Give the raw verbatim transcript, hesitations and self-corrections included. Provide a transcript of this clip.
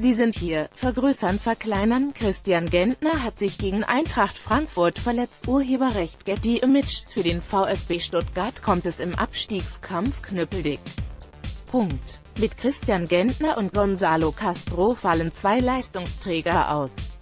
Sie sind hier, vergrößern, verkleinern. Christian Gentner hat sich gegen Eintracht Frankfurt verletzt. Urheberrecht Getty Images. Für den VfB Stuttgart kommt es im Abstiegskampf knüppeldick. Punkt. Mit Christian Gentner und Gonzalo Castro fallen zwei Leistungsträger aus.